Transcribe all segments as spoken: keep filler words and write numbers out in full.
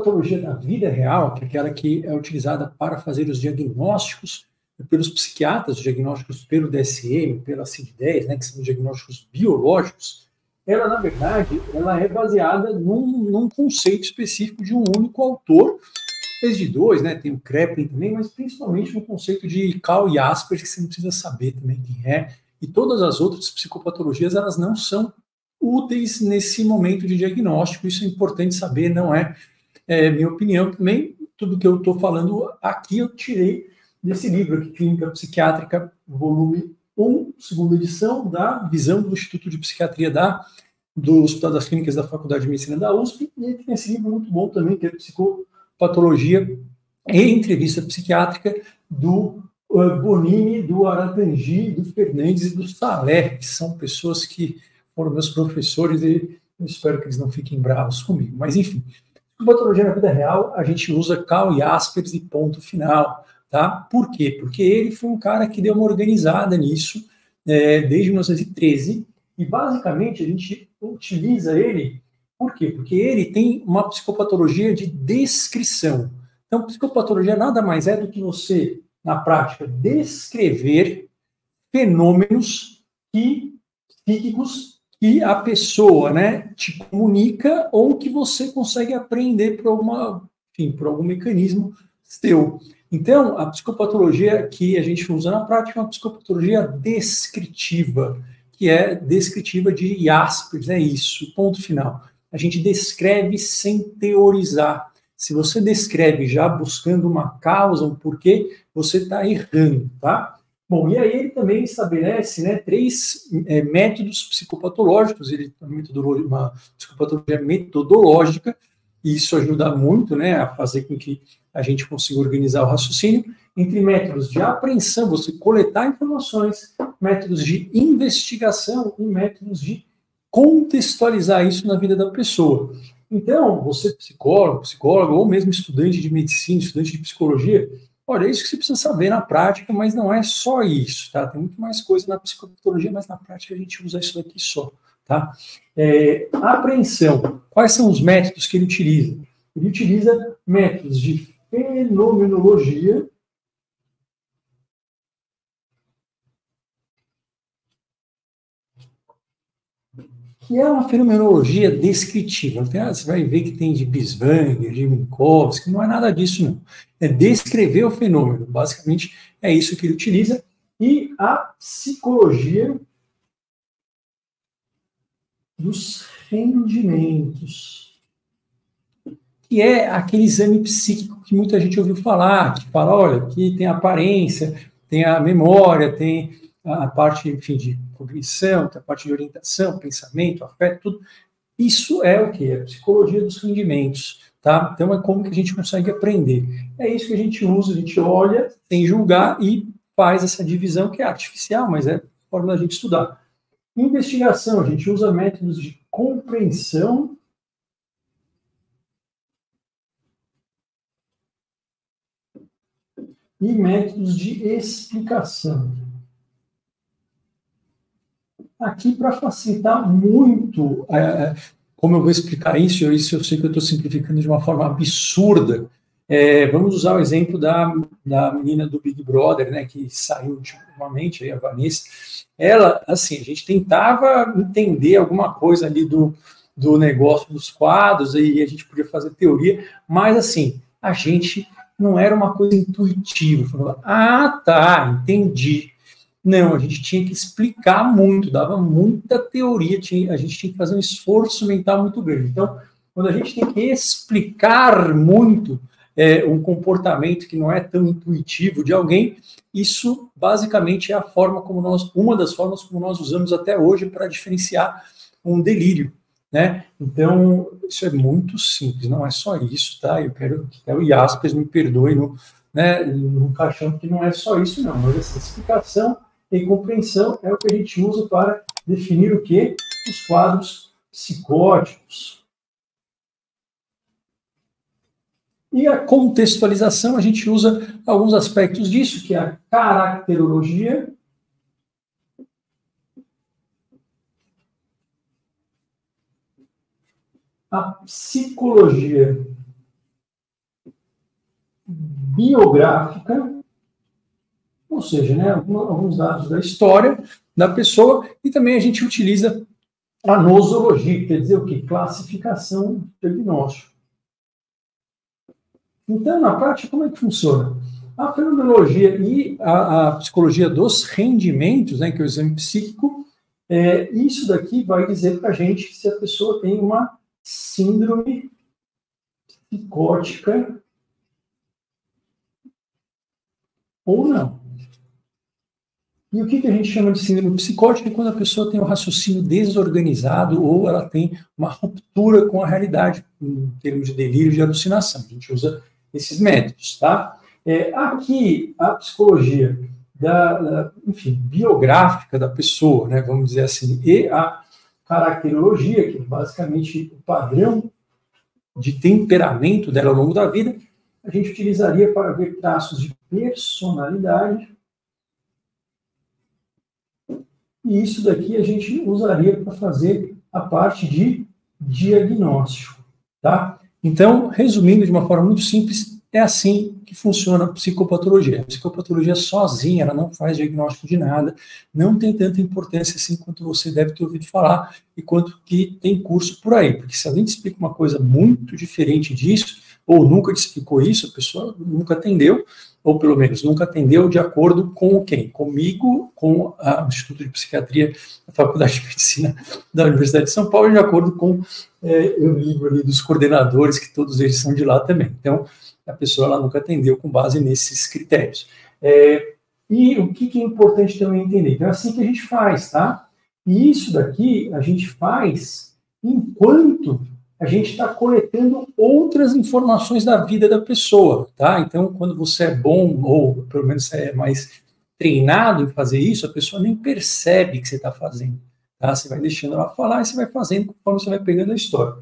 psicopatologia da vida real, que é aquela que é utilizada para fazer os diagnósticos pelos psiquiatras, os diagnósticos pelo D S M, pela C I D dez, né, que são diagnósticos biológicos, ela, na verdade, ela é baseada num, num conceito específico de um único autor, de dois, né, tem o Kraepelin também, mas principalmente no conceito de Cal e Jaspers, que você não precisa saber também quem é, e todas as outras psicopatologias, elas não são úteis nesse momento de diagnóstico, isso é importante saber, não é, é minha opinião também, tudo que eu estou falando aqui eu tirei desse livro aqui, Clínica Psiquiátrica, volume um, segunda edição, da visão do Instituto de Psiquiatria da, do Hospital das Clínicas da Faculdade de Medicina da U S P, e tem esse livro muito bom também, que é Psicopatologia e Entrevista Psiquiátrica, do uh, Bonini, do Aratangi, do Fernandes e do Salé, que são pessoas que foram meus professores e eu espero que eles não fiquem bravos comigo. Mas, enfim, psicopatologia na vida real, a gente usa Cal e Jaspers e ponto final. Tá? Por quê? Porque ele foi um cara que deu uma organizada nisso é, desde mil novecentos e treze e, basicamente, a gente utiliza ele, por quê? Porque ele tem uma psicopatologia de descrição. Então, psicopatologia nada mais é do que você, na prática, descrever fenômenos que, psíquicos que a pessoa, né, te comunica ou que você consegue aprender por, alguma, enfim, por algum mecanismo seu. Então, a psicopatologia que a gente usa na prática é uma psicopatologia descritiva, que é descritiva de Jaspers, é isso, ponto final. A gente descreve sem teorizar. Se você descreve já buscando uma causa, um porquê, você está errando, tá? Bom, e aí ele também estabelece, né, três é, métodos psicopatológicos, ele tem uma, uma psicopatologia metodológica, e isso ajuda muito, né, a fazer com que a gente consiga organizar o raciocínio, entre métodos de apreensão, você coletar informações, métodos de investigação e métodos de contextualizar isso na vida da pessoa. Então, você psicólogo, psicólogo, ou mesmo estudante de medicina, estudante de psicologia, olha, é isso que você precisa saber na prática, mas não é só isso, tá? Tem muito mais coisa na psicopatologia, mas na prática a gente usa isso daqui só, tá? É, apreensão. Quais são os métodos que ele utiliza? Ele utiliza métodos de fenomenologia, que é uma fenomenologia descritiva. Você vai ver que tem de Binswanger, de Minkowski, não é nada disso, não. É descrever o fenômeno. Basicamente, é isso que ele utiliza. E a psicologia dos rendimentos, que é aquele exame psíquico que muita gente ouviu falar, que fala, olha, aqui tem a aparência, tem a memória, tem a parte, enfim, de cognição, tem a parte de orientação, pensamento, afeto, tudo. Isso é o quê? É a psicologia dos rendimentos, tá? Então, é como que a gente consegue aprender. É isso que a gente usa, a gente olha, sem julgar e faz essa divisão, que é artificial, mas é a forma da gente estudar. Investigação, a gente usa métodos de compreensão e métodos de explicação. Aqui, para facilitar muito, é, como eu vou explicar isso, isso eu sei que eu estou simplificando de uma forma absurda, é, vamos usar o exemplo da, da menina do Big Brother, né, que saiu ultimamente, aí, a Vanessa. Ela, assim, a gente tentava entender alguma coisa ali do, do negócio dos quadros, aí a gente podia fazer teoria, mas, assim, a gente não era uma coisa intuitiva. Falava, ah, tá, entendi. Não, a gente tinha que explicar muito, dava muita teoria, tinha, a gente tinha que fazer um esforço mental muito grande. Então, quando a gente tem que explicar muito é, um comportamento que não é tão intuitivo de alguém, isso basicamente é a forma como nós, uma das formas como nós usamos até hoje para diferenciar um delírio, né? Então, isso é muito simples, não é só isso, tá? Eu quero que até o Jaspers me perdoe no, né, no caixão, que não é só isso, não, mas essa explicação e compreensão é o que a gente usa para definir o quê? Os quadros psicóticos. E a contextualização, a gente usa alguns aspectos disso, que é a caracterologia, a psicologia biográfica, ou seja, né, alguns dados da história da pessoa, e também a gente utiliza a nosologia, que quer dizer o quê? Classificação diagnóstico. Então, na prática, como é que funciona? A fenomenologia e a, a psicologia dos rendimentos, né, que é o exame psíquico, é, isso daqui vai dizer para a gente se a pessoa tem uma síndrome psicótica ou não. E o que, que a gente chama de síndrome psicótica? É quando a pessoa tem um raciocínio desorganizado ou ela tem uma ruptura com a realidade, em termos de delírio e de alucinação. A gente usa esses métodos, tá? É, aqui, a psicologia da, da, enfim, biográfica da pessoa, né, vamos dizer assim, e a caracterologia, que é basicamente o padrão de temperamento dela ao longo da vida, a gente utilizaria para ver traços de personalidade. E isso daqui a gente usaria para fazer a parte de diagnóstico, tá? Então, resumindo de uma forma muito simples, é assim que funciona a psicopatologia. A psicopatologia sozinha, ela não faz diagnóstico de nada, não tem tanta importância assim quanto você deve ter ouvido falar e quanto que tem curso por aí. Porque se alguém te explica uma coisa muito diferente disso, ou nunca te explicou isso, a pessoa nunca atendeu, ou pelo menos nunca atendeu de acordo com quem? Comigo, com o Instituto de Psiquiatria da Faculdade de Medicina da Universidade de São Paulo, e de acordo com é, o livro ali dos coordenadores, que todos eles são de lá também. Então, a pessoa ela nunca atendeu com base nesses critérios. É, e o que, que é importante também entender? Então, é assim que a gente faz, tá? E isso daqui a gente faz enquanto a gente está coletando outras informações da vida da pessoa, tá? Então, quando você é bom, ou pelo menos você é mais treinado em fazer isso, a pessoa nem percebe que você está fazendo, tá? Você vai deixando ela falar e você vai fazendo conforme você vai pegando a história.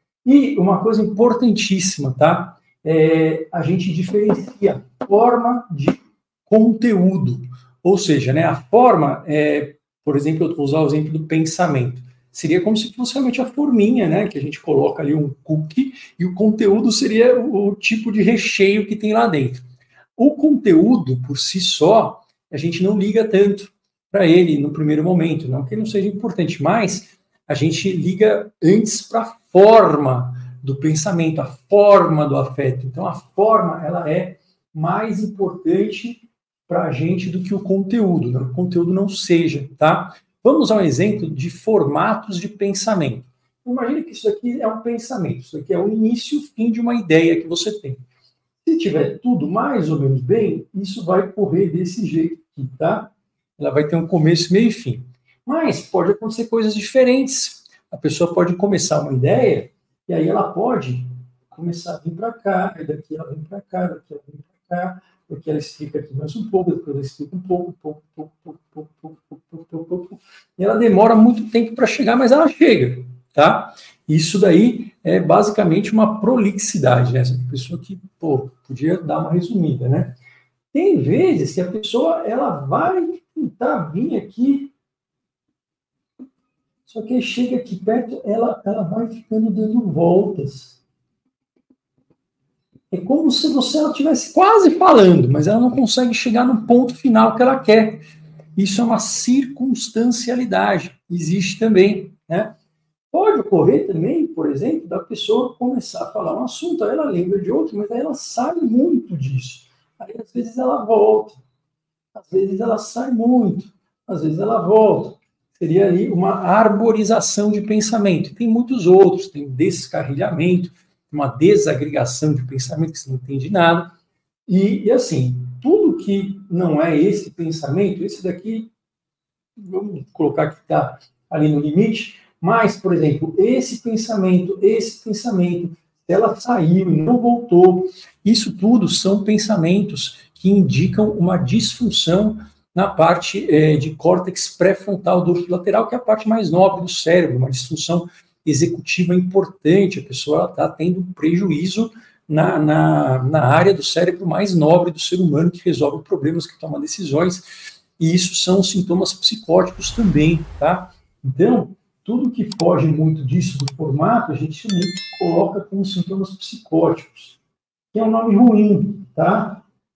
E uma coisa importantíssima, tá? É, a gente diferencia a forma de conteúdo, ou seja, né, a forma, é, por exemplo, eu vou usar o exemplo do pensamento. Seria como se fosse realmente a forminha, né? Que a gente coloca ali um cookie e o conteúdo seria o, o tipo de recheio que tem lá dentro. O conteúdo, por si só, a gente não liga tanto para ele no primeiro momento, não que ele não seja importante, mas a gente liga antes para a forma do pensamento, a forma do afeto. Então, a forma, ela é mais importante para a gente do que o conteúdo, né? O conteúdo não seja, tá? Vamos usar um exemplo de formatos de pensamento. Imagina que isso aqui é um pensamento, isso aqui é o início e o fim de uma ideia que você tem. Se tiver tudo mais ou menos bem, isso vai correr desse jeito aqui, tá? Ela vai ter um começo, meio e fim. Mas pode acontecer coisas diferentes. A pessoa pode começar uma ideia e aí ela pode começar a vir para cá, e daqui ela vem para cá, daqui ela vem para cá, porque ela explica aqui mais um pouco, depois ela explica um pouco, um pouco, um pouco, um pouco, um pouco, um pouco, um pouco, um pouco, e ela demora muito tempo para chegar, mas ela chega, tá? Isso daí é basicamente uma prolixidade, né? Essa pessoa que, pô, podia dar uma resumida, né? Tem vezes que a pessoa, ela vai tentar vir aqui, só que aí chega aqui perto, ela, ela vai ficando dando voltas. É como se você estivesse quase falando, mas ela não consegue chegar no ponto final que ela quer. Isso é uma circunstancialidade. Existe também, né? Pode ocorrer também, por exemplo, da pessoa começar a falar um assunto, aí ela lembra de outro, mas aí ela sai muito disso. Aí, às vezes, ela volta. Às vezes, ela sai muito. Às vezes, ela volta. Seria ali uma arborização de pensamento. Tem muitos outros. Tem descarrilhamento, uma desagregação de pensamento, que você não entende nada. E, e, assim, tudo que não é esse pensamento, esse daqui, vamos colocar que está ali no limite, mas, por exemplo, esse pensamento, esse pensamento, ela saiu e não voltou, isso tudo são pensamentos que indicam uma disfunção na parte é, de córtex pré-frontal dorsolateral, que é a parte mais nobre do cérebro, uma disfunção executiva importante, a pessoa está tendo um prejuízo na, na, na área do cérebro mais nobre do ser humano, que resolve problemas, que toma decisões, e isso são sintomas psicóticos também, tá? Então, tudo que foge muito disso, do formato, a gente muito coloca como sintomas psicóticos, que é um nome ruim, tá?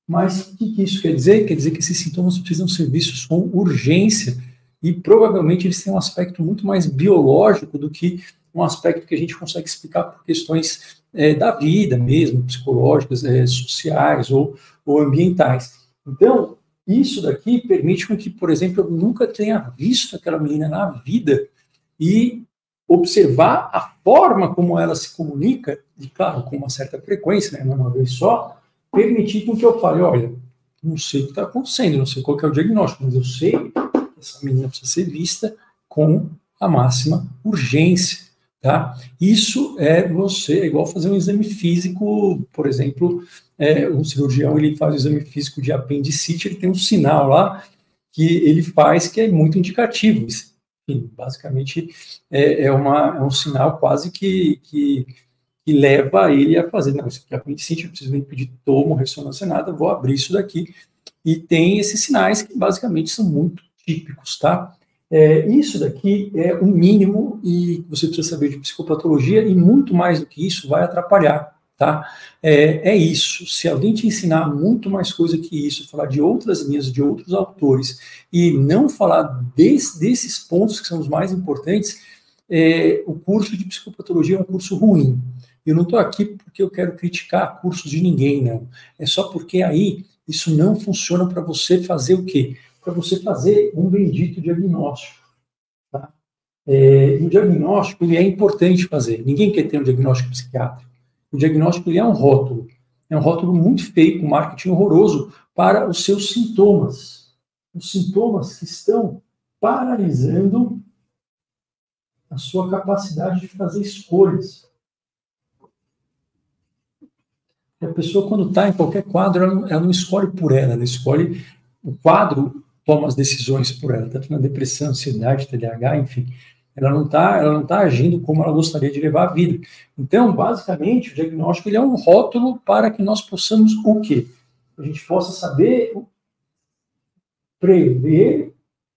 Mas o que, que isso quer dizer? Quer dizer que esses sintomas precisam ser vistos com urgência e provavelmente eles têm um aspecto muito mais biológico do que um aspecto que a gente consegue explicar por questões é, da vida mesmo, psicológicas, é, sociais ou, ou ambientais. Então, isso daqui permite com que, por exemplo, eu nunca tenha visto aquela menina na vida e observar a forma como ela se comunica, e claro, com uma certa frequência, né, não uma vez só, permitir com que eu fale, olha, não sei o que está acontecendo, não sei qual que é o diagnóstico, mas eu sei que essa menina precisa ser vista com a máxima urgência, tá? Isso é você, é igual fazer um exame físico, por exemplo, é, um cirurgião, ele faz o exame físico de apendicite, ele tem um sinal lá que ele faz que é muito indicativo. Enfim, basicamente é, é, uma, é um sinal quase que, que, que leva ele a fazer, não, isso aqui é apendicite, eu preciso nem pedir tomo, ressonância, nada, vou abrir isso daqui. E tem esses sinais que basicamente são muito típicos, tá? É, isso daqui é o mínimo e você precisa saber de psicopatologia e muito mais do que isso vai atrapalhar, tá? É, é isso, se alguém te ensinar muito mais coisa que isso, falar de outras linhas, de outros autores e não falar desse, desses pontos que são os mais importantes, é, o curso de psicopatologia é um curso ruim. Eu não estou aqui porque eu quero criticar cursos de ninguém, não. É só porque aí isso não funciona para você fazer o quê? Para você fazer um bendito diagnóstico. Tá? É, o diagnóstico ele é importante fazer. Ninguém quer ter um diagnóstico psiquiátrico. O diagnóstico ele é um rótulo. É um rótulo muito feio, com marketing horroroso para os seus sintomas. Os sintomas que estão paralisando a sua capacidade de fazer escolhas. A pessoa, quando está em qualquer quadro, ela não, ela não escolhe por ela, ela escolhe o quadro, toma as decisões por ela, tanto na depressão, ansiedade, T D A H, enfim. Ela não está ela não tá agindo como ela gostaria de levar a vida. Então, basicamente, o diagnóstico ele é um rótulo para que nós possamos o quê? A gente possa saber prever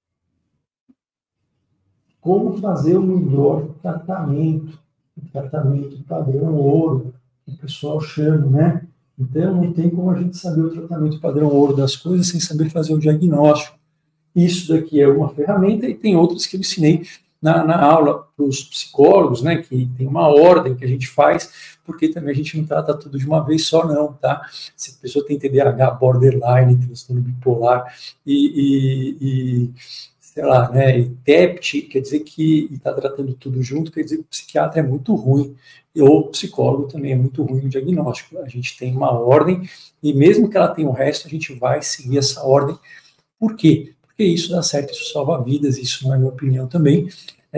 como fazer o melhor tratamento, o tratamento padrão ouro, que o pessoal chama, né? Então, não tem como a gente saber o tratamento padrão ouro das coisas sem saber fazer o diagnóstico. Isso daqui é uma ferramenta e tem outras que eu ensinei na, na aula para os psicólogos, né? Que tem uma ordem que a gente faz, porque também a gente não trata tudo de uma vez só, não, tá? Se a pessoa tem T D A H, borderline, transtorno bipolar e... e, e sei lá, né, e T E P T, quer dizer que está tratando tudo junto, quer dizer que o psiquiatra é muito ruim, ou o psicólogo também é muito ruim no diagnóstico. A gente tem uma ordem, e mesmo que ela tenha o resto, a gente vai seguir essa ordem. Por quê? Porque isso dá certo, isso salva vidas, isso não é minha opinião também.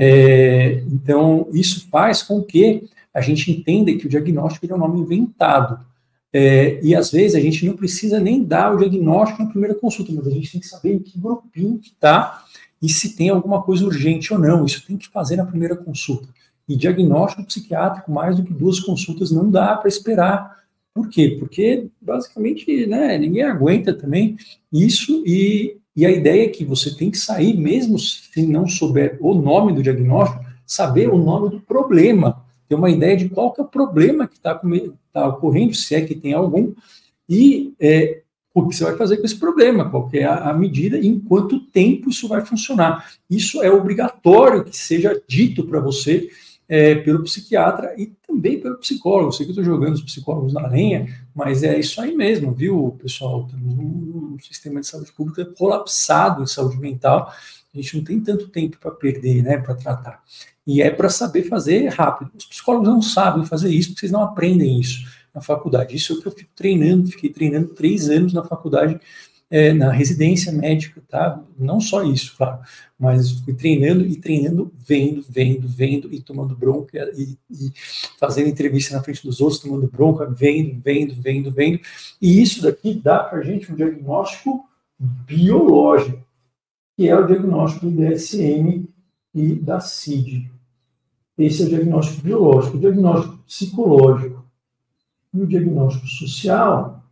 É, então, isso faz com que a gente entenda que o diagnóstico é um nome inventado. É, e às vezes a gente não precisa nem dar o diagnóstico na primeira consulta, mas a gente tem que saber em que grupinho que está e se tem alguma coisa urgente ou não. Isso tem que fazer na primeira consulta. E diagnóstico psiquiátrico, mais do que duas consultas, não dá para esperar. Por quê? Porque, basicamente, né, ninguém aguenta também isso, e, e a ideia é que você tem que sair, mesmo se não souber o nome do diagnóstico, saber o nome do problema, ter uma ideia de qual que é o problema que está tá ocorrendo, se é que tem algum, e é, o que você vai fazer com esse problema, qual que é a, a medida e em quanto tempo isso vai funcionar. Isso é obrigatório que seja dito para você é, pelo psiquiatra e também pelo psicólogo. Eu sei que eu estou jogando os psicólogos na lenha, mas é isso aí mesmo, viu, pessoal? Temos um, um sistema de saúde pública colapsado em saúde mental. A gente não tem tanto tempo para perder, né, para tratar. E é para saber fazer rápido. Os psicólogos não sabem fazer isso, porque vocês não aprendem isso na faculdade. Isso é o que eu fico treinando, fiquei treinando três anos na faculdade, é, na residência médica, tá? Não só isso, claro, mas fui treinando e treinando, vendo, vendo, vendo e tomando bronca e, e fazendo entrevista na frente dos outros, tomando bronca, vendo, vendo, vendo, vendo. E isso daqui dá para a gente um diagnóstico biológico, que é o diagnóstico do D S M e da C I D. Esse é o diagnóstico biológico. O diagnóstico psicológico e o diagnóstico social,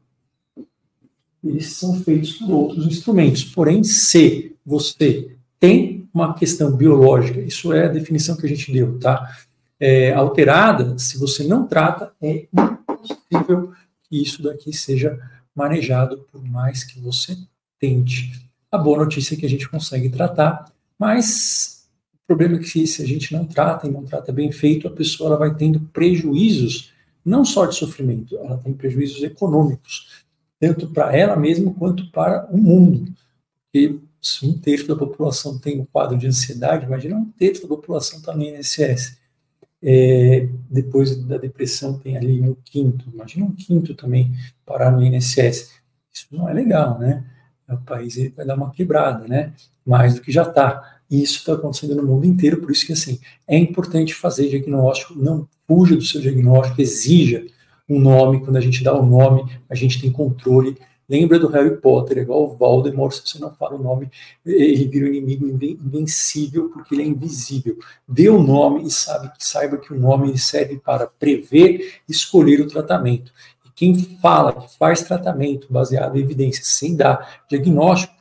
eles são feitos por outros instrumentos. Porém, se você tem uma questão biológica, isso é a definição que a gente deu, tá? É, alterada, se você não trata, é impossível que isso daqui seja manejado por mais que você tente. A boa notícia é que a gente consegue tratar, mas o problema é que se a gente não trata e não trata bem feito, a pessoa ela vai tendo prejuízos, não só de sofrimento, ela tem prejuízos econômicos, tanto para ela mesma quanto para o mundo. Porque se um terço da população tem um quadro de ansiedade, imagina um terço da população está no I N S S. É, depois da depressão tem ali um quinto, imagina um quinto também parar no I N S S. Isso não é legal, né? O país vai dar uma quebrada, né? Mais do que já está. E isso está acontecendo no mundo inteiro, por isso que assim, é importante fazer diagnóstico, não fuja do seu diagnóstico, exija um nome, quando a gente dá o nome, a gente tem controle. Lembra do Harry Potter, é igual o Voldemort, se você não fala o nome, ele vira um inimigo invencível porque ele é invisível. Dê o nome e sabe, saiba que o nome serve para prever e escolher o tratamento. E quem fala, que faz tratamento baseado em evidências, sem dar diagnóstico,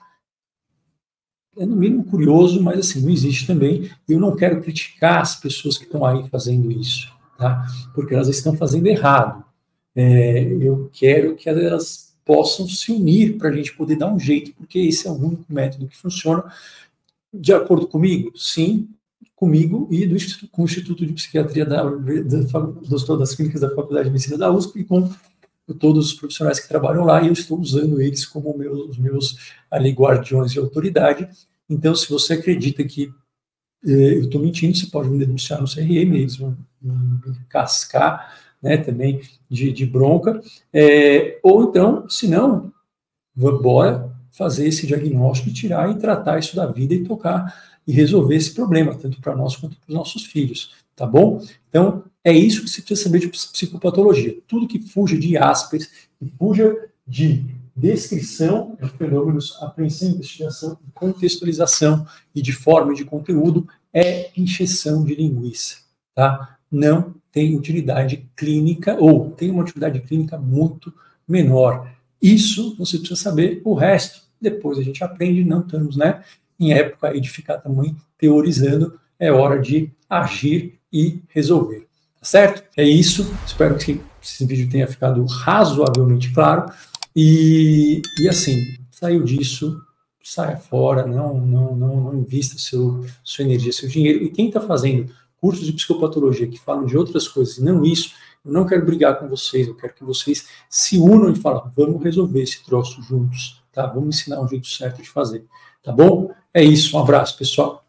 é no mínimo curioso, mas assim, não existe também. Eu não quero criticar as pessoas que estão aí fazendo isso, tá? Porque elas estão fazendo errado. É, eu quero que elas possam se unir para a gente poder dar um jeito, porque esse é o único método que funciona. De acordo comigo? Sim, comigo e do Instituto, com o Instituto de Psiquiatria da, da, das Clínicas da Faculdade de Medicina da U S P e com todos os profissionais que trabalham lá, e eu estou usando eles como meus, os meus ali, guardiões de autoridade. Então, se você acredita que eh, eu estou mentindo, você pode me denunciar no C R M, eles vão me cascar, né, também de, de bronca, é, ou então, se não, bora fazer esse diagnóstico e tirar e tratar isso da vida e tocar e resolver esse problema, tanto para nós quanto para os nossos filhos, tá bom? Então, é isso que você precisa saber de psicopatologia. Tudo que fuja de Asperger, que fuja de descrição de fenômenos, apreensão, investigação, contextualização e de forma e de conteúdo é encheção de linguiça, tá? Não tem utilidade clínica, ou tem uma utilidade clínica muito menor. Isso você precisa saber, o resto depois a gente aprende, não estamos, né, em época aí de ficar também teorizando, é hora de agir e resolver, tá certo? É isso, espero que esse vídeo tenha ficado razoavelmente claro, e, e assim, saiu disso, saia fora, não, não, não, não invista seu, sua energia, seu dinheiro, e quem está fazendo cursos de psicopatologia que falam de outras coisas e não isso, eu não quero brigar com vocês, eu quero que vocês se unam e falem, vamos resolver esse troço juntos, tá? Vamos ensinar um jeito certo de fazer, tá bom? É isso, um abraço, pessoal.